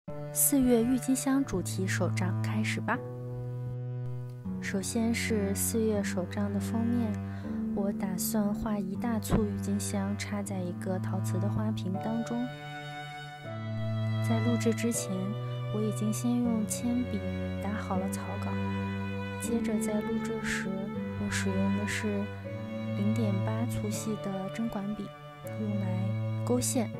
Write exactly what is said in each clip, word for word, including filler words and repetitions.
四月郁金香主题手账开始吧。首先是四月手账的封面，我打算画一大簇郁金香插在一个陶瓷的花瓶当中。在录制之前，我已经先用铅笔打好了草稿，接着在录制时，我使用的是零点八粗细的针管笔，用来勾线。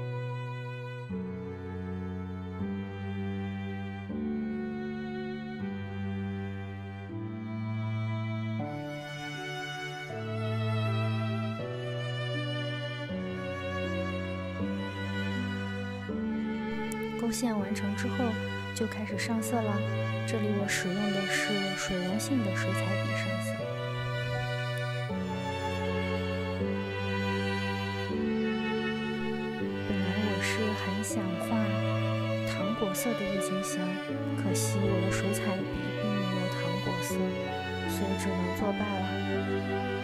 勾线完成之后，就开始上色了。这里我使用的是水溶性的水彩笔上色。本来我是很想画糖果色的郁金香，可惜我的水彩笔并没有糖果色，所以只能作罢了。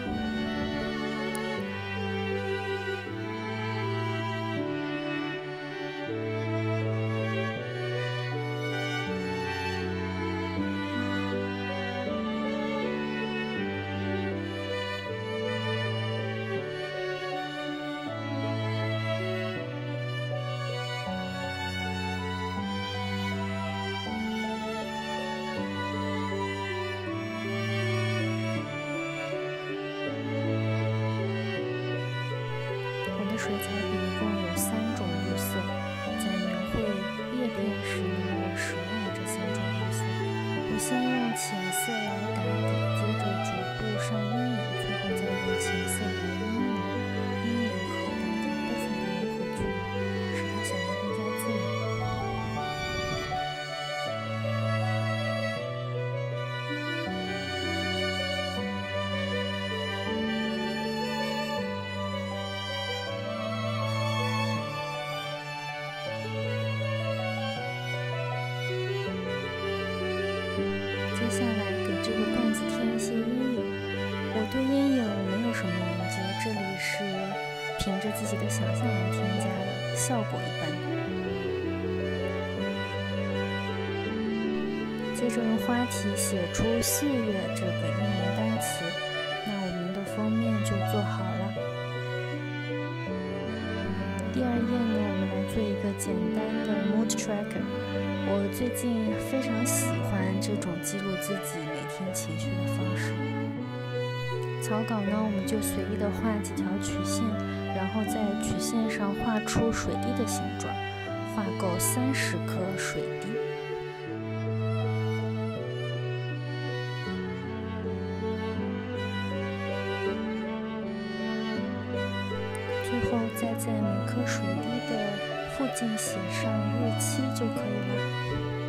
水彩笔一共有三种绿色，在描绘叶片时呢，我使用了这三种绿色。我先用浅色来打底，接着逐步上阴影，最后再用浅色来阴影，阴影和打底部分的融合距离，使它显得更加自然。接下来给这个罐子添一些阴影。我对阴影没有什么研究，这里是凭着自己的想象来添加的，效果一般。接着用花体写出四月这个英文单词，那我们的封面就做好了。第二页呢，我们来做一个简单的 mood tracker。我最近非常喜欢这种记录自己每天情绪的方式。草稿呢，我们就随意的画几条曲线，然后在曲线上画出水滴的形状，画够三十颗水滴。最后再在每颗水滴的附近写上日期就可以了。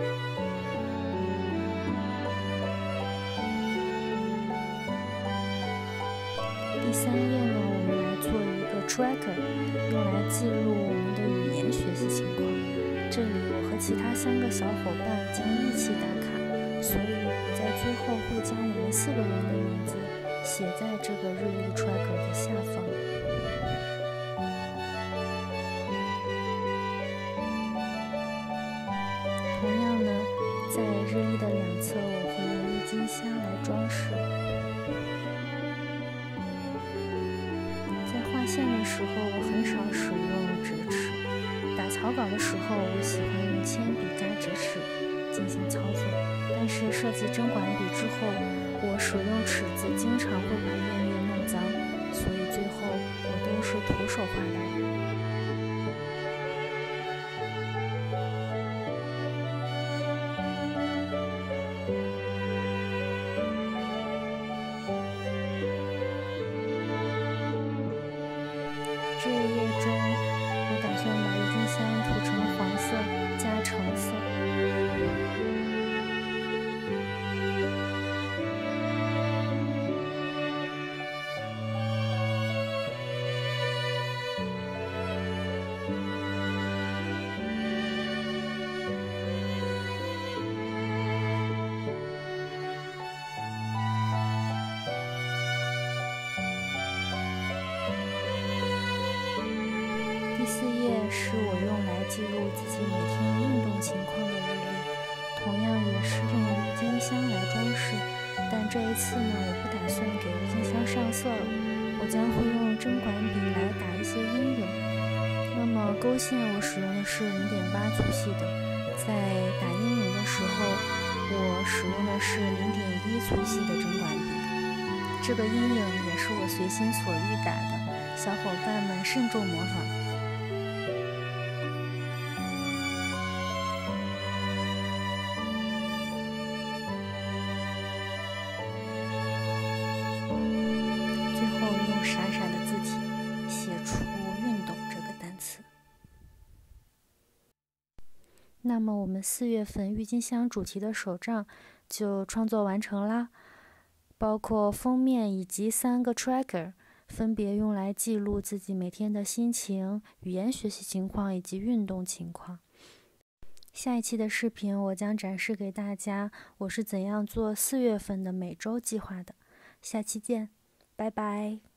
第三页呢，我们来做一个 tracker， 用来记录我们的语言学习情况。这里我和其他三个小伙伴将一起打卡，所以我在最后会将我们四个人的名字写在这个日历 tracker 的下方。同样呢，在日历的两侧，我会用郁金香来装饰。在画线的时候，我很少使用直尺。打草稿的时候，我喜欢用铅笔加直尺进行操作。但是设计针管笔之后，我使用尺子经常会把页面弄脏，所以最后我都是徒手画的。这一页中，我打算把郁金香涂成黄色加橙色。第四页是我用来记录自己每天运动情次呢，我不打算给郁金香上色了，我将会用针管笔来打一些阴影。那么勾线我使用的是 零点八 粗细的，在打阴影的时候，我使用的是 零点一 粗细的针管笔。这个阴影也是我随心所欲打的，小伙伴们慎重模仿。最后用傻傻的字体写出运动这个单词。那么我们四月份郁金香主题的手账就创作完成啦，包括封面以及三个 tracker， 分别用来记录自己每天的心情、语言学习情况以及运动情况。下一期的视频我将展示给大家我是怎样做四月份的每周计划的。下期见，拜拜。